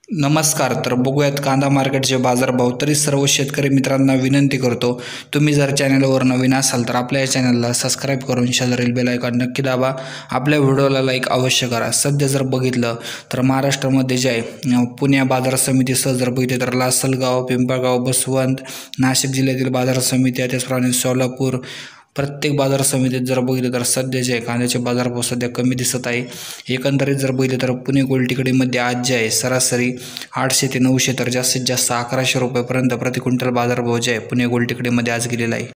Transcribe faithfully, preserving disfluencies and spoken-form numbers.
नमस्कार. तर बघूयात कांदा मार्केटचे बाजारभाव. तरी सर्व शेतकरी मित्रांना विनंती करतो, तुम्ही जर चॅनलवर नवीन असाल तर आपल्या या चॅनलला सबस्क्राईब करून शेजारील बेल आयकॉन नक्की दाबा. आपल्या व्हिडिओला लाईक अवश्य करा. सध्या जर बघितलं तर महाराष्ट्रामध्ये जे आहे पुणे बाजार समितीसह जर बघितलं तर लासलगाव, पिंपळगाव, बसवंत, नाशिक जिल्ह्यातील बाजार समित्या, त्याचप्रमाणे सोलापूर, प्रत्येक बाजार समितीत जर बघितलं तर सध्या जे कांद्याचे बाजारभाव सध्या कमी दिसत आहे. एकंदरीत जर बघितलं तर पुणे गोल्ड आज जे आहे सरासरी आठशे ते नऊशे तर जास्तीत जास्त अकराशे रुपयेपर्यंत प्रति क्विंटल बाजारभाव जे आहे पुणे गोल्ड आज गेलेला आहे.